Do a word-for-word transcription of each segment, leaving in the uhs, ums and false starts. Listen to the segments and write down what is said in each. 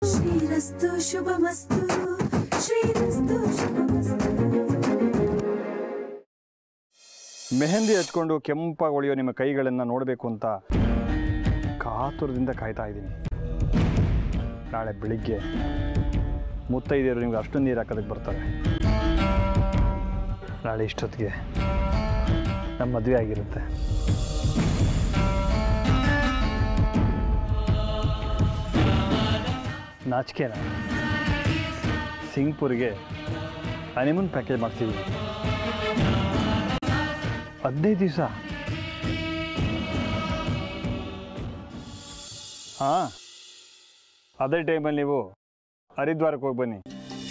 ಶ್ರೀರಸ್ತು ಶುಭಮಸ್ತು ಶ್ರೀರಸ್ತು ಶುಭಮಸ್ತು. ಮೆಹಂದಿ ಹಚ್ಕೊಂಡು ಕೆಂಪಾಗಿ ಹೊಳೆಯೋ ನಿಮ್ಮ ಕೈಗಳನ್ನು ನೋಡಬೇಕು ಅಂತ ಕಾತುರದಿಂದ ಕಾಯ್ತಾ ಇದ್ದೀನಿ. ನಾಳೆ ಬೆಳಿಗ್ಗೆ ಮುತ್ತೈದೆಯರು ನಿಮ್ಗೆ ಅಷ್ಟು ನೀರು ಹಾಕೋದಕ್ಕೆ ಬರ್ತಾರೆ. ನಾಳೆ ಇಷ್ಟೊತ್ತಿಗೆ ನಮ್ಮ ಮದುವೆ ಆಗಿರುತ್ತೆ. ನಾಚಿಕೆನ ಸಿಂಗ್ಪುರಿಗೆ ಹನಿಮೂನ್ ಪ್ಯಾಕೇಜ್ ಮಾಡ್ತೀವಿ. ಹದಿನೈದು ದಿವಸ. ಹಾಂ, ಅದೇ ಟೈಮಲ್ಲಿ ನೀವು ಹರಿದ್ವಾರಕ್ಕೆ ಹೋಗಿ ಬನ್ನಿ.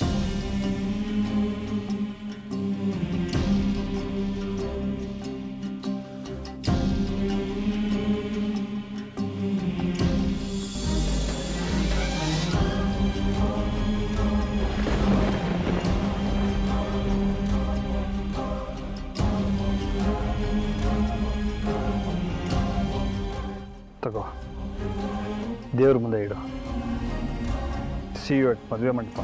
ತಗೋ, ದೇವ್ರ ಮುಂದೆ ಇಡು. ಸಿ ಯು ಅಟ್ ಮದುವೆ ಮಂಟಪ.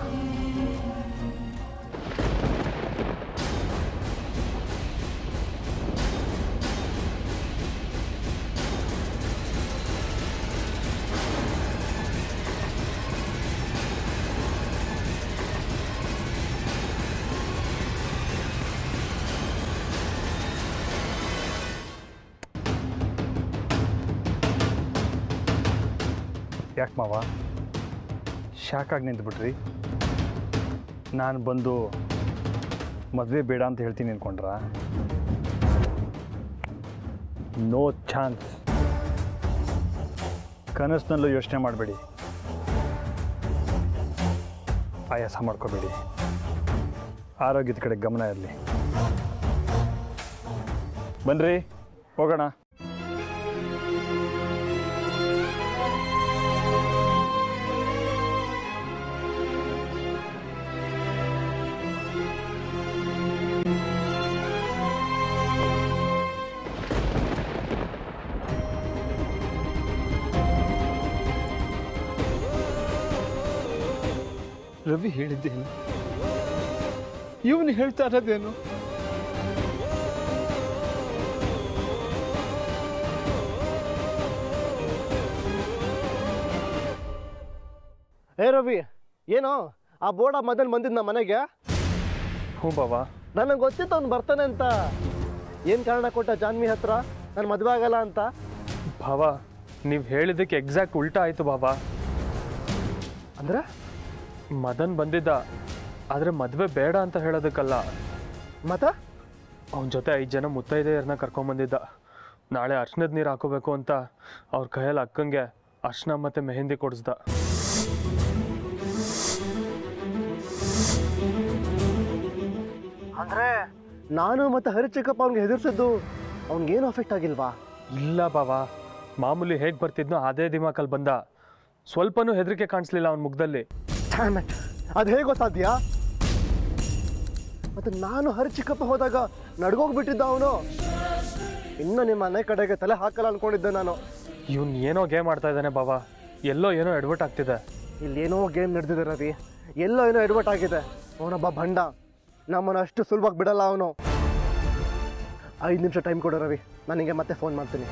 ಯಾಕೆ ಮಾವ ಶಾಕಾಗಿ ನಿಂತುಬಿಟ್ರಿ? ನಾನು ಬಂದು ಮದುವೆ ಬೇಡ ಅಂತ ಹೇಳ್ತೀನಿ ಅಂದ್ಕೊಂಡ್ರ? No chance. ಕನಸಿನಲ್ಲೂ ಯೋಚನೆ ಮಾಡಬೇಡಿ, ಆಯಾಸ ಮಾಡ್ಕೋಬೇಡಿ. ಆರೋಗ್ಯದ ಕಡೆ ಗಮನ ಇರಲಿ. ಬನ್ನಿರಿ, ಹೋಗೋಣ. ರವಿ ಹೇಳಿದ್ದೇನು? ಇವನು ಹೇಳ್ತಾ ಇರೋದೇನು? ಹೇ ರವಿ, ಏನೋ ಆ ಬೋರ್ಡ ಮೊದಲು ಬಂದಿದ್ದು ನಮ್ಮ ಮನೆಗೆ? ಹ್ಞೂ ಬಾಬಾ, ನನಗೆ ಗೊತ್ತಿತ್ತು ಅವ್ನು ಬರ್ತಾನೆ ಅಂತ. ಏನು ಕಾರಣ ಕೊಟ್ಟ ಜಾನ್ವಿ ಹತ್ರ ನಾನು ಮದುವೆ ಆಗಲ್ಲ ಅಂತ? ಬಾಬಾ, ನೀವು ಹೇಳಿದ್ದಕ್ಕೆ ಎಕ್ಸಾಕ್ಟ್ ಉಲ್ಟಾ ಆಯಿತು ಬಾಬಾ. ಅಂದರೆ ಮದನ್ ಬಂದಿದ್ದ, ಆದರೆ ಮದುವೆ ಬೇಡ ಅಂತ ಹೇಳೋದಕ್ಕಲ್ಲ. ಮತ್ತೆ ಅವನ ಜೊತೆ ಐದು ಜನ ಮುತ್ತೈದೆಯರನ್ನ ಕರ್ಕೊಂಬಂದಿದ್ದ. ನಾಳೆ ಅರ್ಶನದ ನೀರು ಹಾಕೋಬೇಕು ಅಂತ ಅವ್ರ ಕೈಯಲ್ಲಿ ಅಕ್ಕಂಗೆ ಅರ್ಶನ ಮತ್ತು ಮೆಹಂದಿ ಕೊಡಿಸ್ದ. ಅಂದರೆ ನಾನು ಮತ್ತು ಹರಿಚಿಕ್ಕಪ್ಪ ಅವ್ನಿಗೆ ಹೆದರ್ಸಿದ್ದು ಅವ್ನಿಗೇನು ಅಫೆಕ್ಟ್ ಆಗಿಲ್ವಾ? ಇಲ್ಲ ಬಾಬಾ, ಮಾಮೂಲಿ ಹೇಗೆ ಬರ್ತಿದ್ನೋ ಅದೇ ದಿಮಾಕಲ್ಲಿ ಬಂದ. ಸ್ವಲ್ಪನೂ ಹೆದರಿಕೆ ಕಾಣಿಸ್ಲಿಲ್ಲ ಅವನ ಮುಖದಲ್ಲಿ. ಅದು ಹೇಗೆ ಗೊತ್ತಾದ್ಯಾ? ಮತ್ತು ನಾನು ಹರಿಚಿಕ್ಕಪ್ಪ ಹೋದಾಗ ನಡ್ಗೋಗ್ಬಿಟ್ಟಿದ್ದ ಅವನು. ಇನ್ನು ನಿಮ್ಮ ಮನೆ ಕಡೆಗೆ ತಲೆ ಹಾಕಲ್ಲ ಅಂದ್ಕೊಂಡಿದ್ದೆ ನಾನು. ಇವನು ಏನೋ ಗೇಮ್ ಆಡ್ತಾ ಇದ್ದಾನೆ ಬಾಬಾ. ಎಲ್ಲೋ ಏನೋ ಎಡ್ವರ್ಟ್ ಆಗ್ತಿದೆ. ಇಲ್ಲೇನೋ ಗೇಮ್ ನಡೆದಿದೆ ರವಿ, ಎಲ್ಲೋ ಏನೋ ಎಡ್ವರ್ಟ್ ಆಗಿದೆ. ಅವನೊಬ್ಬ ಭಂಡ, ನಮ್ಮನ್ನು ಅಷ್ಟು ಸುಲಭವಾಗಿ ಬಿಡಲ್ಲ ಅವನು. ಐದು ನಿಮಿಷ ಟೈಮ್ ಕೊಡು ರವಿ, ನನಗೆ ಮತ್ತೆ ಫೋನ್ ಮಾಡ್ತೀನಿ.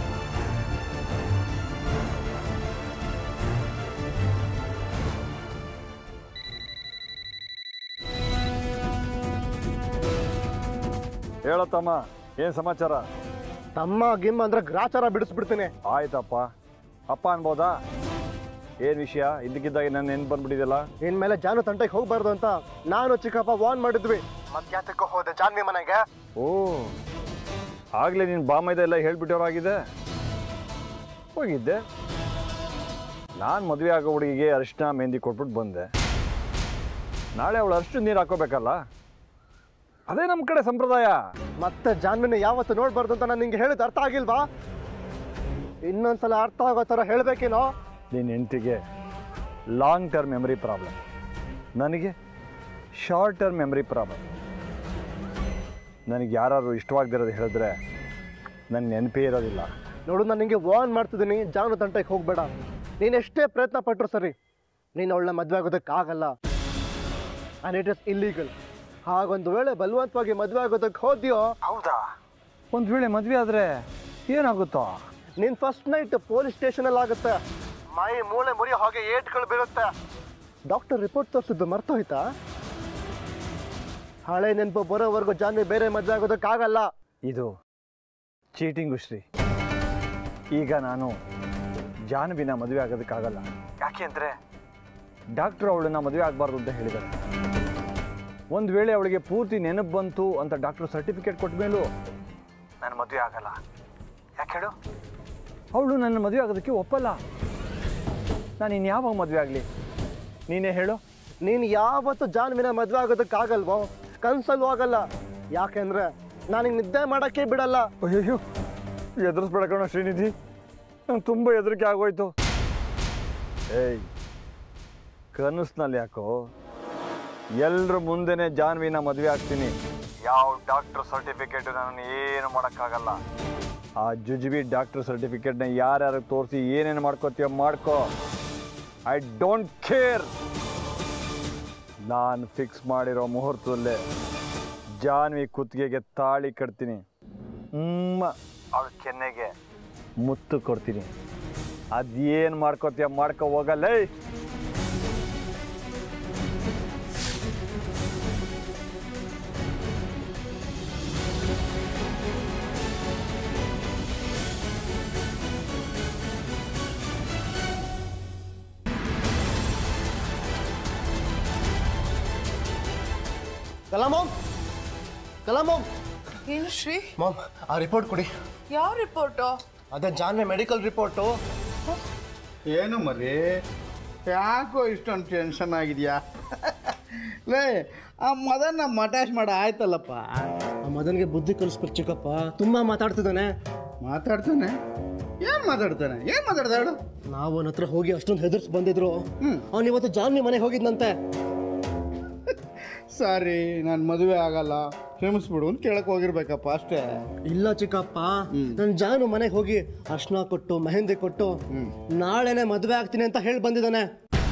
ಹೇಳತ್ತಮ್ಮ, ಏನು ಸಮಾಚಾರ? ತಮ್ಮ ಗಿಮ್ ಅಂದ್ರೆ ಗ್ರಾಚಾರ ಬಿಡಿಸ್ಬಿಡ್ತೀನಿ. ಆಯ್ತಪ್ಪ, ಅಪ್ಪ ಅನ್ಬೋದಾ? ಏನು ವಿಷಯ? ಇದ್ದಕ್ಕಿದ್ದಾಗ ನನ್ನ ನೆನ್ಪು ಬಂದ್ಬಿಟ್ಟಿದೆಯಲ್ಲ. ಇನ್ಮೇಲೆ ಜಾನು ತಂಟೆಗೆ ಹೋಗ್ಬಾರ್ದು ಅಂತ ನಾನು ಚಿಕ್ಕಪ್ಪ ವಾರ್ನ್ ಮಾಡಿದ್ವಿ. ಮಧ್ಯಾಹ್ನಕ್ಕೆ ಹೋದೆ ಜಾನ್ವಿ ಮನೆಗೆ. ಓ, ಆಗಲೇ ನೀನು ಬಾಮೈದ ಎಲ್ಲ ಹೇಳ್ಬಿಟ್ಟವರಾಗಿದೆ. ಹೋಗಿದ್ದೆ ನಾನು. ಮದುವೆ ಆಗೋ ಹುಡುಗಿಗೆ ಅರಿಶಿನ ಮೆಹಂದಿ ಕೊಟ್ಬಿಟ್ಟು ಬಂದೆ. ನಾಳೆ ಅವಳು ಅರಿಶಿನ ನೀರು ಹಾಕೋಬೇಕಲ್ಲ, ಅದೇ ನಮ್ಮ ಕಡೆ ಸಂಪ್ರದಾಯ. ಮತ್ತೆ ಜಾನ್ವಿನ ಯಾವತ್ತು ನೋಡ್ಬಾರ್ದು ಅಂತ ನಾನು ನಿಂಗೆ ಹೇಳಿದ ಅರ್ಥ ಆಗಿಲ್ವಾ? ಇನ್ನೊಂದ್ಸಲ ಅರ್ಥ ಆಗೋ ಥರ ಹೇಳಬೇಕೇನೋ. ನಿನ್ನ ಹೆಂಡತಿಗೆ ಲಾಂಗ್ ಟರ್ಮ್ ಮೆಮರಿ ಪ್ರಾಬ್ಲಮ್, ನನಗೆ ಶಾರ್ಟ್ ಟರ್ಮ್ ಮೆಮರಿ ಪ್ರಾಬ್ಲಮ್. ನನಗೆ ಯಾರು ಇಷ್ಟವಾಗದಿರೋದು ಹೇಳಿದ್ರೆ ನನ್ನ ನೆನಪೇ ಇರೋದಿಲ್ಲ. ನೋಡು, ನಾನು ನಿಂಗೆ ವಾರ್ನ್ ಮಾಡ್ತಿದ್ದೀನಿ, ಜಾನು ತಂಟೆಗೆ ಹೋಗಬೇಡ. ನೀನು ಎಷ್ಟೇ ಪ್ರಯತ್ನ ಪಟ್ಟರು ಸರಿ, ನೀನು ಅವಳನ್ನ ಮದುವೆ ಆಗೋದಕ್ಕಾಗಲ್ಲ ಆ್ಯಂಡ್ ಇಟ್ ಇಸ್ ಇಲ್ಲೀಗಲ್. ಹಾಗೊಂದು ವೇಳೆ ಬಲವಂತವಾಗಿ ಮದುವೆ ಆಗೋದಕ್ಕೆ ಹೋದ್ಯೋ ಹೌದಾ? ಒಂದು ವೇಳೆ ಮದುವೆ ಆದರೆ ಏನಾಗುತ್ತೋ? ನಿನ್ನ ಫಸ್ಟ್ ನೈಟ್ ಪೊಲೀಸ್ ಸ್ಟೇಷನಲ್ಲಿ ಆಗುತ್ತೆ. ಮೈ ಮೂಳೆ ಮುರಿಯೋ ಹಾಗೆ ಏಟ್ಗಳು ಬೀಳುತ್ತೆ. ಡಾಕ್ಟರ್ ರಿಪೋರ್ಟ್ ತೋರಿಸಿದ್ದು ಮರ್ತೋಯ್ತಾ? ಹಳೆ ನೆನಪು ಬರೋವರೆಗೂ ಜಾನ್ವಿ ಬೇರೆ ಮದುವೆ ಆಗೋದಕ್ಕಾಗಲ್ಲ. ಇದು ಚೀಟಿಂಗು ಶ್ರೀ. ಈಗ ನಾನು ಜಾನ್ವಿನ ಮದುವೆ ಆಗೋದಕ್ಕಾಗಲ್ಲ. ಯಾಕೆಂದರೆ ಡಾಕ್ಟ್ರು ಅವಳನ್ನ ಮದುವೆ ಆಗಬಾರ್ದು ಅಂತ ಹೇಳಿದ್ದಾರೆ. ಒಂದು ವೇಳೆ ಅವಳಿಗೆ ಪೂರ್ತಿ ನೆನಪು ಬಂತು ಅಂತ ಡಾಕ್ಟ್ರು ಸರ್ಟಿಫಿಕೇಟ್ ಕೊಟ್ಟ ಮೇಲೂ ನಾನು ಮದುವೆ ಆಗಲ್ಲ. ಯಾಕೆ ಹೇಳು? ಅವಳು ನನ್ನ ಮದುವೆ ಆಗೋದಕ್ಕೆ ಒಪ್ಪಲ್ಲ. ನಾನು ಇನ್ಯಾವಾಗ ಮದುವೆ ಆಗಲಿ? ನೀನೇ ಹೇಳು. ನೀನು ಯಾವತ್ತು ಜಾನ್ವಿನ ಮದುವೆ ಆಗೋದಕ್ಕಾಗಲ್ವೋ? ಕನ್ಸಲ್ವೂ ಆಗಲ್ಲ. ಯಾಕೆಂದರೆ ನನಗೆ ನಿದ್ದೆ ಮಾಡೋಕ್ಕೆ ಬಿಡಲ್ಲ. ಅಯ್ಯೋ, ಎದುರಿಸ್ಬೇಡ ಕಣೋ ಶ್ರೀನಿಧಿ, ನಂಗೆ ತುಂಬ ಹೆದರಿಕೆ ಆಗೋಯ್ತು. ಏಯ್, ಕನಸಿನಲ್ಲಿ ಯಾಕೋ ಎಲ್ಲರ ಮುಂದೆನೇ ಜಾನ್ವಿನ ಮದುವೆ ಆಗ್ತೀನಿ. ಯಾವ ಡಾಕ್ಟ್ರ್ ಸರ್ಟಿಫಿಕೇಟು ನಾನು ಏನು ಮಾಡೋಕ್ಕಾಗಲ್ಲ. ಆ ಜುಜುಬಿ ಡಾಕ್ಟ್ರ್ ಸರ್ಟಿಫಿಕೇಟ್ನ ಯಾರ್ಯಾರಿಗೆ ತೋರಿಸಿ ಏನೇನು ಮಾಡ್ಕೋತೀಯ ಮಾಡ್ಕೋ. I don't care. ನಾನು ಫಿಕ್ಸ್ ಮಾಡಿರೋ ಮುಹೂರ್ತದಲ್ಲೇ ಜಾನ್ವಿ ಕುತ್ತಿಗೆಗೆ ತಾಳಿ ಕಟ್ತೀನಿ. ಹ್ಮ ಅವಳ ಕೆನ್ನೆಗೆ ಮುತ್ತು ಕೊಡ್ತೀನಿ. ಅದೇನು ಮಾಡ್ಕೋತೀಯ ಮಾಡ್ಕೋ ಹೋಗಲ್ಲ. ಕಲಾ ಮಾಮ್, ಕಲಾ ಮಾಮ್. ಏನು ಶ್ರೀ? ಮಾಮ್, ಆ ರಿಪೋರ್ಟ್ ಕೊಡಿ. ಯಾವ ರಿಪೋರ್ಟು? ಅದೇ ಜಾನ್ವಿ ಮೆಡಿಕಲ್ ರಿಪೋರ್ಟು. ಏನು ಮರಿ, ಯಾಕೋ ಇಷ್ಟೊಂದು ಟೆನ್ಷನ್ ಆಗಿದೆಯಾ? ಲೇ, ಆ ಮದನ್ನ ಮಟಾಶ್ ಮಾಡ ಆಯ್ತಲ್ಲಪ್ಪ. ಆ ಮದನ್ಗೆ ಬುದ್ಧಿ ಕಲಿಸ್ಬೇಕು ಚಿಕ್ಕಪ್ಪ. ತುಂಬ ಮಾತಾಡ್ತಿದ್ದಾನೆ. ಮಾತಾಡ್ತಾನೆ? ಏನು ಮಾತಾಡ್ತಾನೆ? ಏನು ಮಾತಾಡ್ದ ಹೇಳು? ನಾವು ಅವನ ಹತ್ರ ಹೋಗಿ ಅಷ್ಟೊಂದು ಹೆದರ್ಸ್ ಬಂದಿದ್ರು. ಅವ್ನು ಇವತ್ತು ಜಾನ್ವಿ ಮನೆಗೆ ಹೋಗಿದ್ನಂತೆ. ಸಾರಿ, ನಾನು ಮದುವೆ ಆಗಲ್ಲ, ಕ್ಷಮಿಸ್ಬಿಡು ಅಂತ ಕೇಳಕ್ಕೆ ಹೋಗಿರ್ಬೇಕಪ್ಪ ಅಷ್ಟೇ. ಇಲ್ಲ ಚಿಕ್ಕಪ್ಪ, ನನ್ನ ಜಾನು ಮನೆಗೆ ಹೋಗಿ ಅರ್ಶನ ಕೊಟ್ಟು ಮೆಹಂದಿ ಕೊಟ್ಟು ನಾಳೆನೆ ಮದುವೆ ಆಗ್ತೀನಿ ಅಂತ ಹೇಳಿ ಬಂದಿದ್ದಾನೆ.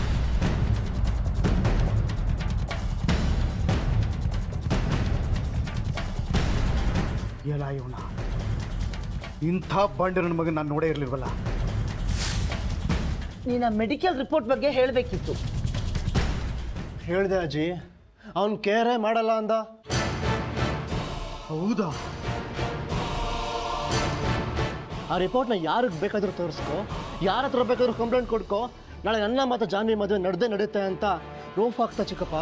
ಎಲ್ಲ ಇವನ ಇಂಥ ಬಂಡೆ ನನ್ನ ಮಗನ ನಾನು ನೋಡೇ ಇರಲಿಲ್ವಲ್ಲ. ನೀನು ಮೆಡಿಕಲ್ ರಿಪೋರ್ಟ್ ಬಗ್ಗೆ ಹೇಳಬೇಕಿತ್ತು. ಹೇಳಿದೆ ಅಜ್ಜಿ, ಅವನು ಕೇರೇ ಮಾಡಲ್ಲ ಅಂದ. ಹೌದಾ? ಆ ರಿಪೋರ್ಟ್ನ ಯಾರಿಗೆ ಬೇಕಾದರೂ ತೋರಿಸ್ಕೊ, ಯಾರ ಹತ್ರ ಬೇಕಾದ್ರೂ ಕಂಪ್ಲೇಂಟ್ ಕೊಡ್ಕೊ. ನಾಳೆ ನನ್ನ ಮತ್ತು ಜಾನ್ವಿ ಮದುವೆ ನಡೆದೇ ನಡೆಯುತ್ತೆ ಅಂತ ಪ್ರೂಫ್ ಆಗ್ತಾ ಚಿಕ್ಕಪ್ಪ.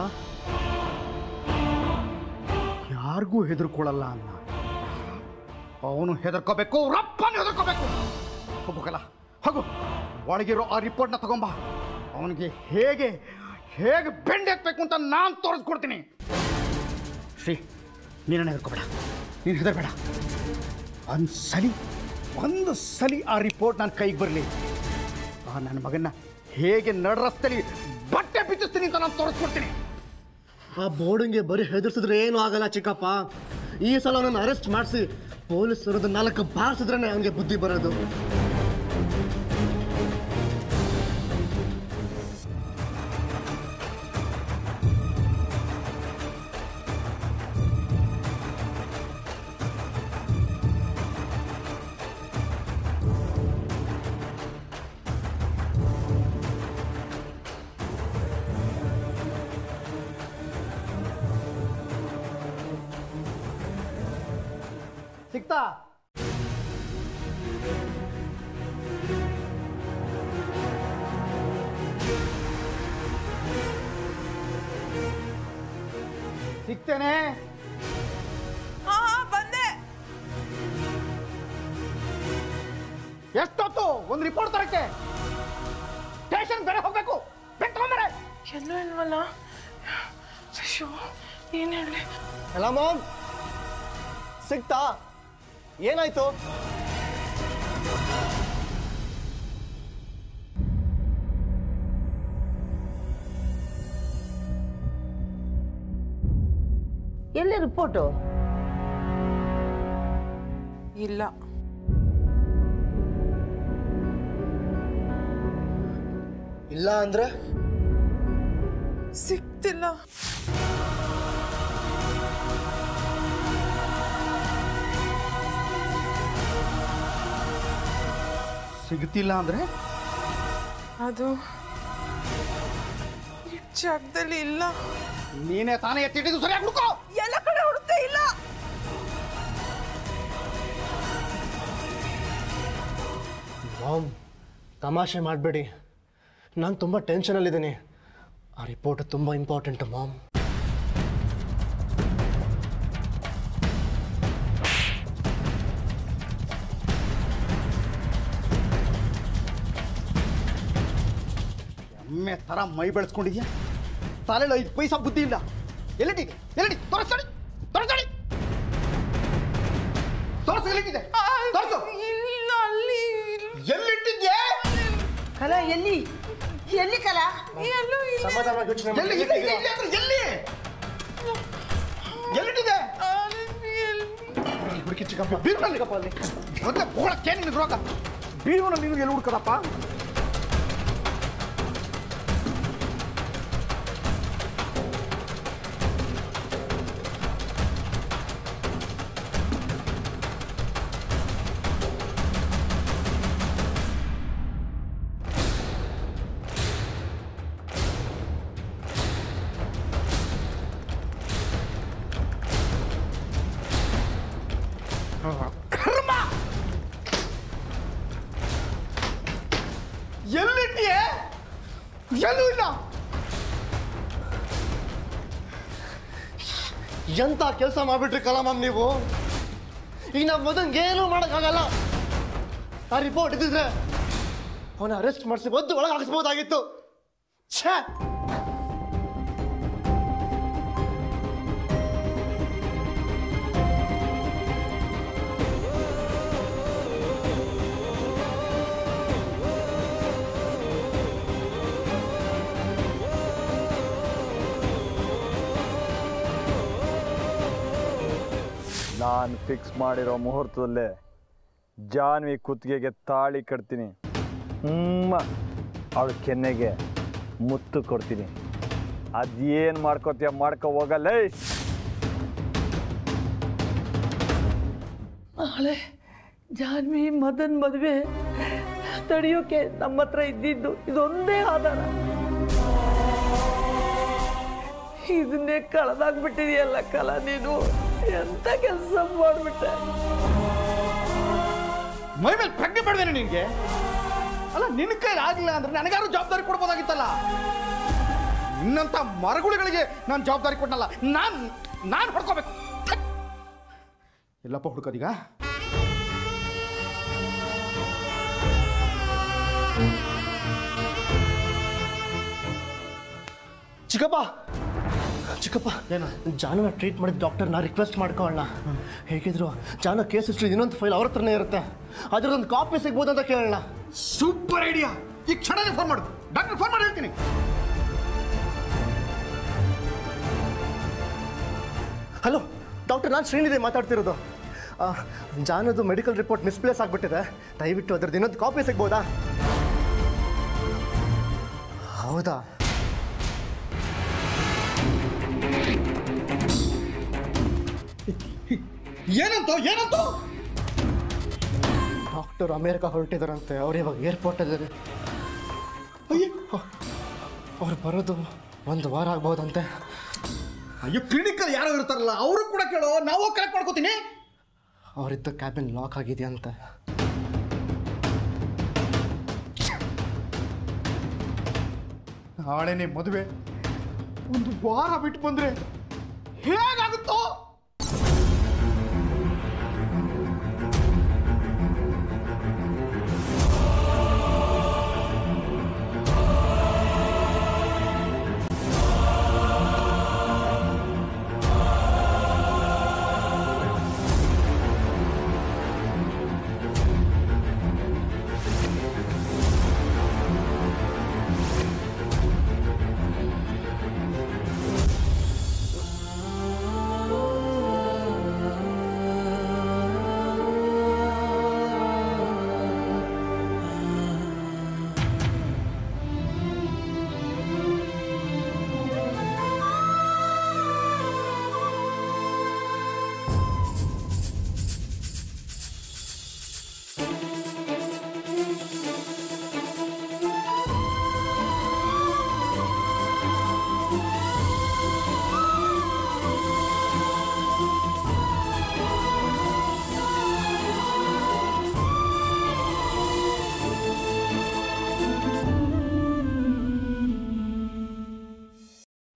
ಯಾರಿಗೂ ಹೆದರ್ಕೊಳ್ಳಲ್ಲ ಅನ್ನ. ಅವನು ಹೆದರ್ಕೋಬೇಕು, ರಪ್ಪನ ಹೆದರ್ಕೋಬೇಕು. ಹೋಗಲ್ಲ, ಹೋಗು, ಒಳಗಿರೋ ಆ ರಿಪೋರ್ಟ್ನ ತಗೊಂಬ. ಅವನಿಗೆ ಹೇಗೆ ಹೇಗೆ ಬೆಂಡ್ ಎತ್ತಬೇಕು ಅಂತ ನಾನು ತೋರಿಸ್ಕೊಡ್ತೀನಿ. ಶ್ರೀ, ನೀನನ್ನ ಹೆದರ್ಕೋಬೇಡ, ನೀನು ಹೆದರ್ಬೇಡ. ಒಂದು ಸಲಿ ಒಂದು ಸಲಿ ಆ ರಿಪೋರ್ಟ್ ನನ್ನ ಕೈಗೆ ಬರಲಿ, ಆ ನನ್ನ ಮಗನ್ನ ಹೇಗೆ ನಡ ರಸ್ತೆಯಲ್ಲಿ ಬಟ್ಟೆ ಬಿಚ್ಚಿಸ್ತೀನಿ ಅಂತ ನಾನು ತೋರಿಸ್ಕೊಡ್ತೀನಿ. ಆ ಬೋರ್ಡಿಂಗ್ಗೆ ಬರೀ ಹೆದರ್ಸಿದ್ರೆ ಏನೂ ಆಗಲ್ಲ ಚಿಕ್ಕಪ್ಪ. ಈ ಸಲ ಅವನನ್ನು ಅರೆಸ್ಟ್ ಮಾಡಿಸಿ ಪೊಲೀಸರದ್ದು ನಾಲ್ಕು ಬಾರಿಸಿದ್ರೇ ಅವನಿಗೆ ಬುದ್ಧಿ ಬರೋದು. ಸಿಕ್ತಾ? ಸಿಗ್ತೇನೆ. ಹಾ ಬಂದೆ. ಎಷ್ಟೊತ್ತು ಒಂದು ರಿಪೋರ್ಟ್ ತರಕ್ಕೆ? ಸ್ಟೇಷನ್ ಬೇರೆ ಹೋಗ್ಬೇಕು. ಬೆಟ್ಟಕೊಂಬರೆ ಎಲ್ಲೂ ಇಲ್ವಲ್ಲ. ಅಯ್ಯೋ, ಏನು ಹೇಳಿ? ಅಲ್ಲ ಮಾಮ್, ಸಿಕ್ತಾ? ಏನಾಯ್ತು? ಎಲ್ಲಿ ರಿಪೋರ್ಟು? ಇಲ್ಲ. ಇಲ್ಲ ಅಂದ್ರೆ ಸಿಗ್ತಿಲ್ಲ. ಸಿಗ್ತಿಲ್ಲ ಅಂದ್ರೆ ಅದು ಈ ಜಾಗದಲ್ಲಿ ಇಲ್ಲ. ನೀನೇ ತಾನೇ ಎತ್ತಿಟ್ಟಿದ್ದು ಸರಿಯಾಗಿ ಹುಡುಕೋ. ಎಲ್ಲ ಕಡೆ ಹುಡುಕ್ತಾ ಇಲ್ಲ. ಮಾಮ್, ತಮಾಷೆ ಮಾಡಬೇಡಿ. ನಾನು ತುಂಬ ಟೆನ್ಷನಲ್ಲಿದ್ದೀನಿ. ಆ ರಿಪೋರ್ಟ್ ತುಂಬ ಇಂಪಾರ್ಟೆಂಟು ಮಾಮ್. ಎಮ್ಮೆ ಥರ ಮೈ ಬೆಳೆಸ್ಕೊಂಡಿದ್ಯಾ, ತಲೆಯಲ್ಲಿ ಐದು ಪೈಸಾ ಬುದ್ಧಿ ಇಲ್ಲ. ಎಲ್ಲಿಟ್ಟಿದೆ ಎಲ್ಲಿಡಿ ತೋರಿಸ್ತಾಡಿ ತೋರಿಸ್ತಾಡಿ ತೋರಿಸು ಎಲ್ಲಿಟ್ಟಿದೆ ತೋರಿಸು. ಇಲ್ಲ, ಅಲ್ಲಿ ಎಲ್ಲಿಟ್ಟಿದ್ಯೆ? ಕಲ ಎಲ್ಲಿ ಎಲ್ಲಿ ಕಲ ಎಲ್ಲೂ ಇಲ್ಲ. ಸಮಾಧಾನವಾಗಿ ಯೋಚನೆ ಎಲ್ಲಿ ಮಾಡಿ. ಎಲ್ಲಿ ಎಲ್ಲಿ ಅಂದ್ರೆ ಎಲ್ಲಿ ಎಲ್ಲಿಟ್ಟಿದೆ? ಅಲ್ಲಿ ಎಲ್ಲಿ? ಹುಡುಕಿ ಚಿಕ್ಕಪ್ಪ ಬೀರ್ನಲ್ಲಿ ಅಲ್ಲಿ ಮೊದಲೇ ಬೋಳಕ್ಕೆ ನಿನಗೆ ರೋಗ. ಬೀರುನಲ್ಲಿ ನೀವು ಎಲ್ಲಿ ಹುಡ್ಕದಪ್ಪ? ಕರ್ಮ! ಎಲ್ಲಿಟ್ಟಿಯೇ? ಎಲ್ಲೂ ಇಲ್ಲ. ಎಂತ ಕೆಲಸ ಮಾಡಿಬಿಟ್ರಿ ಕಲಾಮಮ್ ನೀವು. ಈಗ ನಮ್ಮ ಮಗನಿಗೆ ಏನೂ ಮಾಡೋಕ್ಕಾಗಲ್ಲ. ಆ ರಿಪೋರ್ಟ್ ಇದ್ದಿದ್ರೆ ಅವನ ಅರೆಸ್ಟ್ ಮಾಡಿಸಿ ಒದ್ದು ಒಳಗೆ ಹಾಕಿಸ್ಬೋದಾಗಿತ್ತು. ಛೇ! ನಾನು ಫಿಕ್ಸ್ ಮಾಡಿರೋ ಮುಹೂರ್ತದಲ್ಲೇ ಜಾನ್ವಿ ಕುತ್ತಿಗೆಗೆ ತಾಳಿ ಕಟ್ತೀನಿ. ಹ್ಮ ಅವಳ ಕೆನ್ನೆಗೆ ಮುತ್ತು ಕೊಡ್ತೀನಿ. ಅದೇನು ಮಾಡ್ಕೋತೀಯ ಮಾಡ್ಕೊ ಹೋಗಲ್ಲ. ನಾಳೆ ಜಾನ್ವಿ ಮದನ್ ಮದುವೆ ತಡೆಯೋಕೆ ನಮ್ಮ ಹತ್ರ ಇದ್ದಿದ್ದು ಇದೊಂದೇ ಆಧಾರ. ಇದನ್ನೇ ಕಳೆದಾಗ್ಬಿಟ್ಟಿದೆಯಲ್ಲ ಕಲ, ನೀನು ಎಂತ ಕೆಲಸ ಮಾಡ್ಬಿಟ್ಟೆ. ಮೈ ಮೇಲೆ ಪ್ರಜ್ಞೆ ಪಡ್ವೇನೆ ನಿನಗೆ? ಅಲ್ಲ, ನಿನ್ನ ಕೈಲಿ ಆಗಿಲ್ಲ ಅಂದ್ರೆ ನನಗಾರು ಜವಾಬ್ದಾರಿ ಕೊಡ್ಬೋದಾಗಿತ್ತಲ್ಲ. ನಿನ್ನಂತ ಮರಗುಳಿಗಳಿಗೆ ನಾನು ಜವಾಬ್ದಾರಿ ಕೊಟ್ಟನಲ್ಲ, ನಾನು ನಾನು ಹೊಡ್ಕೋಬೇಕು. ಎಲ್ಲಪ್ಪ ಹುಡುಕೋದೀಗ? ಚಿಕ್ಕಪ್ಪ ಚಿಕ್ಕಪ್ಪ ಏನು ಜಾನನ ಟ್ರೀಟ್ ಮಾಡಿದ ಡಾಕ್ಟರ್ನ ರಿಕ್ವೆಸ್ಟ್ ಮಾಡ್ಕೊಳ್ಳೋಣ. ಹೇಗಿದ್ರು ಜಾನ ಕೇಸ್ ಹಿಸ್ಟ್ರಿ ಇನ್ನೊಂದು ಫೈಲ್ ಅವ್ರ ಹತ್ರನೇ ಇರುತ್ತೆ, ಅದರದೊಂದು ಕಾಪಿ ಸಿಗ್ಬೋದು ಅಂತ ಕೇಳೋಣ. Super idea. ಈ ಕ್ಷಣನೇ ಫೋನ್ ಮಾಡು. ಡಾಕ್ಟರ್ ಫೋನ್ ಮಾಡಿ ಹೇಳ್ತೀನಿ. ಹಲೋ ಡಾಕ್ಟರ್, ನಾನು ಶ್ರೀನಿಧಿ ಮಾತಾಡ್ತಿರೋದು. ಜಾನದು ಮೆಡಿಕಲ್ ರಿಪೋರ್ಟ್ ಮಿಸ್ಪ್ಲೇಸ್ ಆಗಿಬಿಟ್ಟಿದೆ. ದಯವಿಟ್ಟು ಅದರದ್ದು ಇನ್ನೊಂದು ಕಾಪಿ ಸಿಗ್ಬೋದಾ? ಹೌದಾ? ಏನಂತ ಏನಂತ? ಡಾಕ್ಟರ್ ಅಮೇರಿಕಾ ಹೊರಟಿದಾರಂತೆ. ಅವ್ರು ಇವಾಗ ಏರ್ಪೋರ್ಟಲ್ಲಿದ್ದಾರೆ. ಅವ್ರು ಬರೋದು ಒಂದು ವಾರ ಆಗ್ಬೋದಂತೆ. ಅಯ್ಯೋ, ಕ್ಲಿನಿಕಲ್ಲಿ ಯಾರೋ ಇರ್ತಾರಲ್ಲ ಅವರು ಕೂಡ ಕೇಳೋ, ನಾವು ಕರೆಕ್ಟ್ ಮಾಡ್ಕೋತೀನಿ. ಅವರಿದ್ದ ಕ್ಯಾಬಿನ್ ಲಾಕ್ ಆಗಿದೆಯಂತೆ. ನಾಳೆನೇ ಮದುವೆ, ಒಂದು ವಾರ ಬಿಟ್ಟು ಬಂದ್ರೆ ಹೇಗಾಗುತ್ತೋ?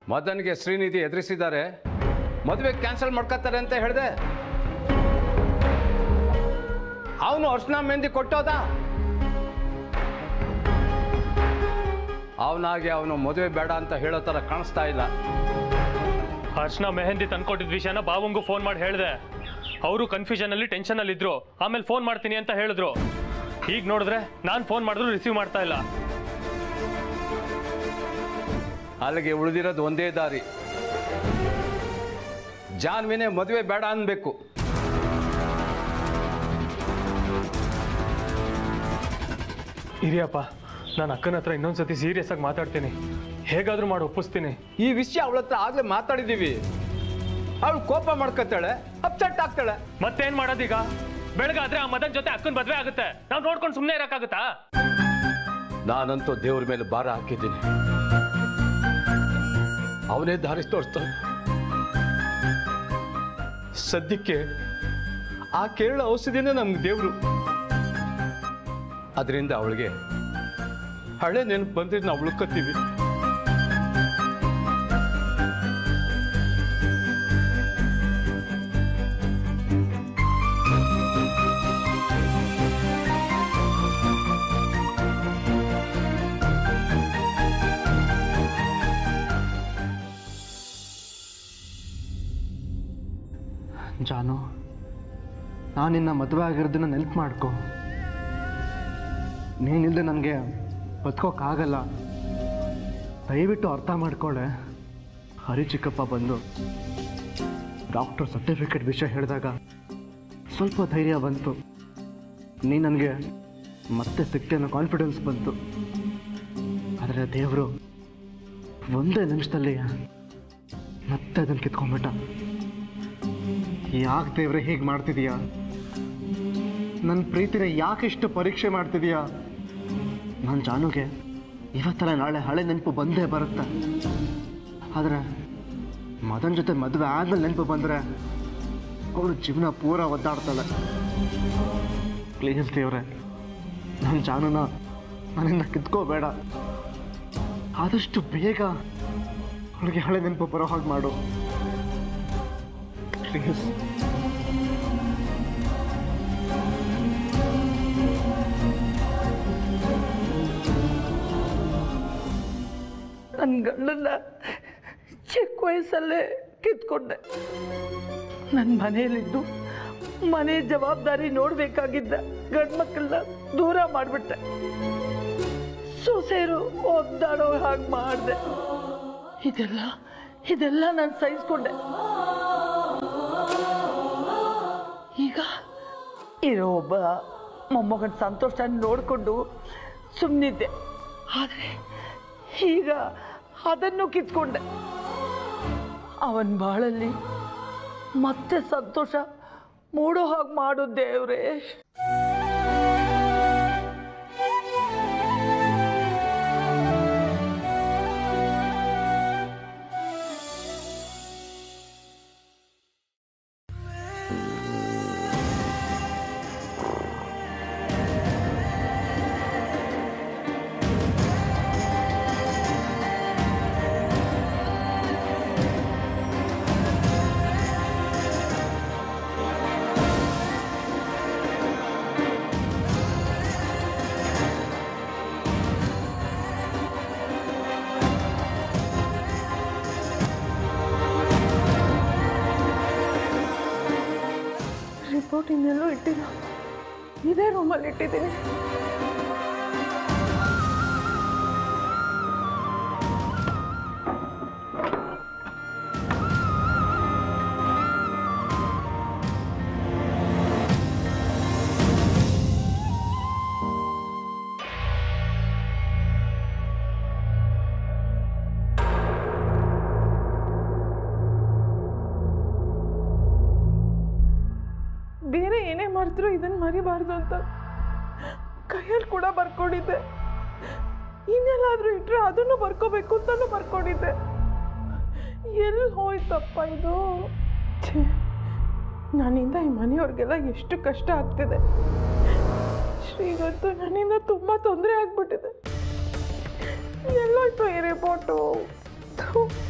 ಮದನ್ಗೆ ಶ್ರೀನಿಧಿ ಎದುರಿಸಿದ್ದಾರೆ, ಮದುವೆ ಕ್ಯಾನ್ಸಲ್ ಮಾಡ್ಕೊತಾರೆ ಅಂತ ಹೇಳಿದೆ. ಅವನು ಅರ್ಶನ ಮೆಹಂದಿ ಕೊಟ್ಟೋದ. ಅವನಾಗೆ ಅವನು ಮದುವೆ ಬೇಡ ಅಂತ ಹೇಳೋ ಥರ ಕಾಣಿಸ್ತಾ ಇಲ್ಲ. ಅರ್ಶನ ಮೆಹಂದಿ ತಂದ್ಕೊಟ್ಟಿದ್ದ ವಿಷಯನ ಬಾವಂಗೂ ಫೋನ್ ಮಾಡಿ ಹೇಳಿದೆ. ಅವರು ಕನ್ಫ್ಯೂಷನಲ್ಲಿ ಟೆನ್ಷನಲ್ಲಿ ಇದ್ರು. ಆಮೇಲೆ ಫೋನ್ ಮಾಡ್ತೀನಿ ಅಂತ ಹೇಳಿದ್ರು. ಈಗ ನೋಡಿದ್ರೆ ನಾನು ಫೋನ್ ಮಾಡಿದ್ರು ರಿಸೀವ್ ಮಾಡ್ತಾ ಇಲ್ಲ. ಅಲ್ಲಿಗೆ ಉಳಿದಿರೋದು ಒಂದೇ ದಾರಿ, ಜಾನ್ವಿನೇ ಮದುವೆ ಬೇಡ ಅನ್ಬೇಕು. ಇರಿಯಪ್ಪ, ನಾನು ಅಕ್ಕನ ಹತ್ರ ಇನ್ನೊಂದ್ಸತಿ ಸೀರಿಯಸ್ ಆಗಿ ಮಾತಾಡ್ತೀನಿ. ಹೇಗಾದ್ರೂ ಮಾಡಿ ಒಪ್ಪಿಸ್ತೀನಿ. ಈ ವಿಷಯ ಅವಳ ಹತ್ರ ಆಗ್ಲೇ ಮಾತಾಡಿದೀವಿ. ಅವಳು ಕೋಪ ಮಾಡ್ಕೊತಾಳೆ, ಅಪ್ಸೆಟ್ ಆಗ್ತಾಳೆ. ಮತ್ತೇನ್ ಮಾಡೋದೀಗ? ಬೆಳಗಾದ್ರೆ ಆ ಮದನ್ ಜೊತೆ ಅಕ್ಕನ ಮದ್ವೆ ಆಗುತ್ತೆ. ನಾವು ನೋಡ್ಕೊಂಡು ಸುಮ್ಮನೆ ಇರಕ್ಕಾಗುತ್ತಾ? ನಾನಂತೂ ದೇವ್ರ ಮೇಲೆ ಭಾರ ಹಾಕಿದ್ದೀನಿ. ಅವನೇ ದಾರಿ ತೋರಿಸ್ತಾನೆ. ಸದ್ಯಕ್ಕೆ ಆ ಕೇರಳ ಔಷಧಿನೇ ನಮ್ಗೆ ದೇವ್ರು. ಅದರಿಂದ ಅವಳಿಗೆ ಹಳೆ ನೆನಪು ಬಂದ್ರೆ ನಾವು ಉಳ್ಕೊತೀವಿ. ಜಾನು, ನಾನು ನಿನ್ನ ಮದುವೆ ಆಗಿರೋದನ್ನ ನೆನಪು ಮಾಡ್ಕೊ. ನೀನಿಲ್ಲದೆ ನನಗೆ ಬದುಕೋಕ್ಕಾಗಲ್ಲ. ದಯವಿಟ್ಟು ಅರ್ಥ ಮಾಡ್ಕೊಳ್ಳೆ. ಹರಿ ಚಿಕ್ಕಪ್ಪ ಬಂದು ಡಾಕ್ಟರ್ ಸರ್ಟಿಫಿಕೇಟ್ ವಿಷಯ ಹೇಳಿದಾಗ ಸ್ವಲ್ಪ ಧೈರ್ಯ ಬಂತು. ನೀ ನನಗೆ ಮತ್ತೆ ಸಿಕ್ತೆ ಅನ್ನೋ ಕಾನ್ಫಿಡೆನ್ಸ್ ಬಂತು. ಆದರೆ ದೇವರು ಒಂದೇ ನಿಮಿಷದಲ್ಲಿ ಮತ್ತೆ ಅದನ್ನು ಕಿತ್ಕೊಂಡ್ಬಿಟ್ಟ. ಯಾಕೆ ದೇವ್ರೆ ಹೀಗೆ ಮಾಡ್ತಿದೀಯಾ? ನನ್ನ ಪ್ರೀತಿನ ಯಾಕಿಷ್ಟು ಪರೀಕ್ಷೆ ಮಾಡ್ತಿದೀಯಾ? ನನ್ನ ಜಾನುಗೆ ಇವತ್ತಲ್ಲ ನಾಳೆ ಹಳೆ ನೆನಪು ಬಂದೇ ಬರುತ್ತೆ. ಆದರೆ ಮದನ್ ಜೊತೆ ಮದುವೆ ಆದ್ಮೇಲೆ ನೆನಪು ಬಂದರೆ ಅವಳು ಜೀವನ ಪೂರ ಒದ್ದಾಡ್ತಾಳೆ. ಪ್ಲೀಸ್ ದೇವ್ರೆ, ನನ್ನ ಜಾನುನ ನನ್ನಿಂದ ಕಿತ್ಕೋಬೇಡ. ಆದಷ್ಟು ಬೇಗ ಅವಳಿಗೆ ಹಳೆ ನೆನಪು ಬರೋ ಹಾಗೆ ಮಾಡು ಪ್ಲೀಸ್. ನನ್ನ ಗಂಡನ್ನ ಚಿಕ್ಕ ವಯಸ್ಸಲ್ಲೇ ಕಿತ್ಕೊಂಡೆ. ನನ್ನ ಮನೆಯಲ್ಲಿದ್ದು ಮನೆ ಜವಾಬ್ದಾರಿ ನೋಡಬೇಕಾಗಿದ್ದ ಗಂಡು ಮಕ್ಕಳನ್ನ ದೂರ ಮಾಡಿಬಿಟ್ಟೆ. ಸೊಸೆಯರು ಒದ್ದಾಡೋ ಹಾಗೆ ಮಾಡಿದೆ. ಇದೆಲ್ಲ ಇದೆಲ್ಲ ನಾನು ಸಹಿಸ್ಕೊಂಡೆ. ಈಗ ಇರೋ ಒಬ್ಬ ಮೊಮ್ಮಗನ ಸಂತೋಷ ನೋಡಿಕೊಂಡು ಸುಮ್ಮನಿದ್ದೆ. ಆದರೆ ಈಗ ಅದನ್ನು ಕಿತ್ಕೊಂಡೆ. ಅವನ ಬಾಳಲ್ಲಿ ಮತ್ತೆ ಸಂತೋಷ ಮೂಡೋ ಹಾಗೆ ಮಾಡು ದೇವ್ರೇ. ರಿಪೋರ್ಟ್ ಇನ್ನೆಲ್ಲೂ ಇಟ್ಟಿಲ್ಲ, ಇದೇ ರೂಮಲ್ಲಿ ಇಟ್ಟಿದ್ದೀನಿ. ಬೇರೆ ಏನೇ ಮಾಡಿದ್ರು ಇದನ್ನು ಮರಿಬಾರ್ದು ಅಂತ ಕೈಯಲ್ಲಿ ಕೂಡ ಬರ್ಕೊಂಡಿದ್ದೆ. ಇನ್ನೆಲ್ಲಾದ್ರೂ ಇಟ್ಟರೆ ಅದನ್ನು ಬರ್ಕೋಬೇಕು ಅಂತಲೂ ಬರ್ಕೊಂಡಿದ್ದೆ. ಎಲ್ಲಿ ಹೋಯ್ತಪ್ಪ ಇದು? ನನ್ನಿಂದ ಈ ಮನೆಯವ್ರಿಗೆಲ್ಲ ಎಷ್ಟು ಕಷ್ಟ ಆಗ್ತಿದೆ. ಶ್ರೀಗಂತೂ ನನ್ನಿಂದ ತುಂಬ ತೊಂದರೆ ಆಗ್ಬಿಟ್ಟಿದೆ. ಎಲ್ಲೋಯ್ತು ಈ ರಿಪೋರ್ಟು?